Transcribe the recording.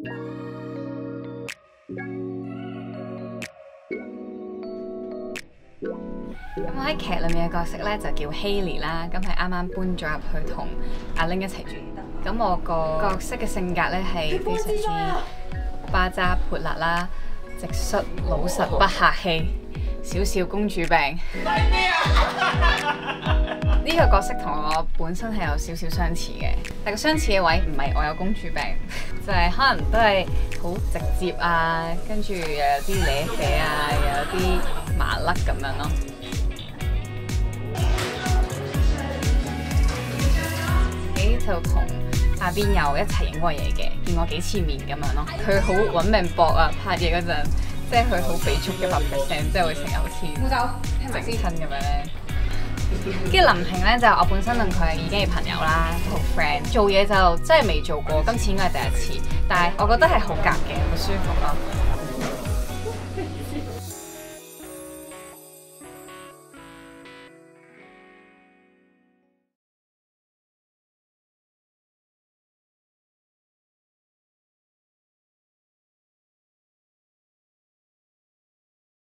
咁我喺劇裏面嘅角色咧就叫 Hailey 啦，咁係啱啱搬咗入去同阿 Ling 一齊住。咁我個角色嘅性格咧係非常之巴渣潑辣啦，直率老實不客氣，少少公主病。呢個角色同我本身係有少少相似嘅，但個相似嘅位唔係我有公主病，就係可能都係好直接啊，跟住又有啲咧啡啊，又有啲麻甩咁樣咯。就同阿邊有一齊影過嘢嘅，見過幾次面咁樣咯。佢好揾命搏啊，拍嘢嗰陣，即係佢好俾足100%，即係會成日好似整親咁樣咧。跟住林平咧就我本身同佢已經係朋友啦，好 friend。做嘢就真係未做過，今次應該係第一次，但係我覺得係好夾嘅，好舒服咯。